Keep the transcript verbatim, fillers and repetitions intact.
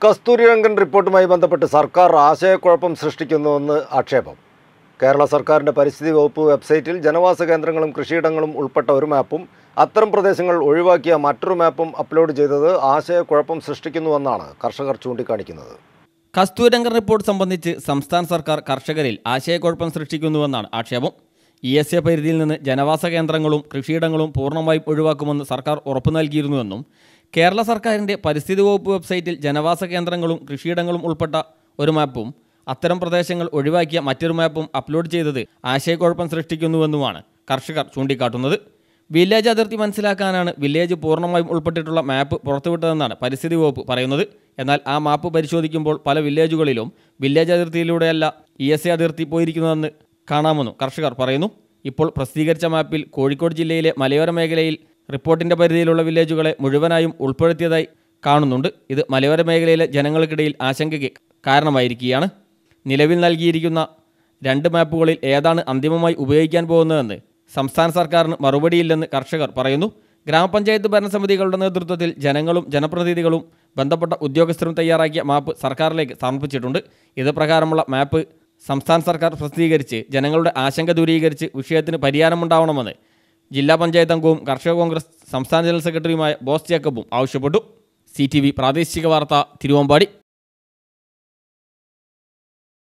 കസ്തൂരിരംഗൻ റിപ്പോർട്ടുമായി ബന്ധപ്പെട്ട് സർക്കാർ ആശയക്കുഴപ്പം സൃഷ്ടിക്കുന്നുവെന്ന് ആക്ഷേപം. കേരള സർക്കാരിൻ്റെ പരിസ്ഥിതി വകുപ്പ് വെബ്സൈറ്റിൽ ജനവാസ കേന്ദ്രങ്ങളും കൃഷിയിടങ്ങളും ഉൾപ്പെട്ട ഒരു മാപ്പും അത്തരം പ്രദേശങ്ങൾ ഒഴിവാക്കിയ മറ്റൊരു മാപ്പും അപ്ലോഡ് ചെയ്തത് ആശയക്കുഴപ്പം സൃഷ്ടിക്കുന്നുവെന്നാണ് കർഷകർ ചൂണ്ടിക്കാണിക്കുന്നത്. കസ്തൂരിരംഗൻ റിപ്പോർട്ട് സംബന്ധിച്ച് സംസ്ഥാന സർക്കാർ കർഷകരിൽ ആശയക്കുഴപ്പം സൃഷ്ടിക്കുന്നുവെന്നാണ് ആക്ഷേപം. ഇ എസ് എ പരിധിയിൽ നിന്ന് ജനവാസ കേന്ദ്രങ്ങളും കൃഷിയിടങ്ങളും പൂർണ്ണമായും ഒഴിവാക്കുമെന്ന് സർക്കാർ ഉറപ്പു നൽകിയിരുന്നുവെന്നും കേരള സർക്കാരിൻ്റെ പരിസ്ഥിതി വകുപ്പ് വെബ്സൈറ്റിൽ ജനവാസ കേന്ദ്രങ്ങളും കൃഷിയിടങ്ങളും ഉൾപ്പെട്ട ഒരു മാപ്പും അത്തരം പ്രദേശങ്ങൾ ഒഴിവാക്കിയ മറ്റൊരു മാപ്പും അപ്ലോഡ് ചെയ്തത് ആശയക്കുഴപ്പം സൃഷ്ടിക്കുന്നുവെന്നുമാണ് കർഷകർ ചൂണ്ടിക്കാട്ടുന്നത്. വില്ലേജ് അതിർത്തി മനസ്സിലാക്കാനാണ് വില്ലേജ് പൂർണ്ണമായും ഉൾപ്പെട്ടിട്ടുള്ള മാപ്പ് പുറത്തുവിട്ടതെന്നാണ് പരിസ്ഥിതി വകുപ്പ് പറയുന്നത്. എന്നാൽ ആ മാപ്പ് പരിശോധിക്കുമ്പോൾ പല വില്ലേജുകളിലും വില്ലേജ് അതിർത്തിയിലൂടെയല്ല ഇ എസ് എ അതിർത്തി പോയിരിക്കുന്നതെന്ന് കാണാമെന്നും കർഷകർ പറയുന്നു. ഇപ്പോൾ പ്രസിദ്ധീകരിച്ച മാപ്പിൽ കോഴിക്കോട് ജില്ലയിലെ മലയോര മേഖലയിൽ റിപ്പോർട്ടിൻ്റെ പരിധിയിലുള്ള വില്ലേജുകളെ മുഴുവനായും ഉൾപ്പെടുത്തിയതായി കാണുന്നുണ്ട്. ഇത് മലയോര മേഖലയിലെ ജനങ്ങൾക്കിടയിൽ ആശങ്കയ്ക്ക് കാരണമായിരിക്കുകയാണ്. നിലവിൽ നൽകിയിരിക്കുന്ന രണ്ട് മാപ്പുകളിൽ ഏതാണ് അന്തിമമായി ഉപയോഗിക്കാൻ പോകുന്നതെന്ന് സംസ്ഥാന സർക്കാരിന് മറുപടിയില്ലെന്ന് കർഷകർ പറയുന്നു. ഗ്രാമപഞ്ചായത്ത് ഭരണസമിതികളുടെ നേതൃത്വത്തിൽ ജനങ്ങളും ജനപ്രതിനിധികളും ബന്ധപ്പെട്ട ഉദ്യോഗസ്ഥരും തയ്യാറാക്കിയ മാപ്പ് സർക്കാരിലേക്ക് സമർപ്പിച്ചിട്ടുണ്ട്. ഇത് പ്രകാരമുള്ള മാപ്പ് സംസ്ഥാന സർക്കാർ പ്രസിദ്ധീകരിച്ച് ജനങ്ങളുടെ ആശങ്ക ദൂരീകരിച്ച് വിഷയത്തിന് പരിഹാരമുണ്ടാവണമെന്ന് ജില്ലാ പഞ്ചായത്ത് അംഗവും കർഷക കോൺഗ്രസ് സംസ്ഥാന ജനറൽ സെക്രട്ടറിയുമായ ബോസ് ജേക്കബും ആവശ്യപ്പെട്ടു. സി ടി വി പ്രാദേശിക വാർത്ത, തിരുവമ്പാടി.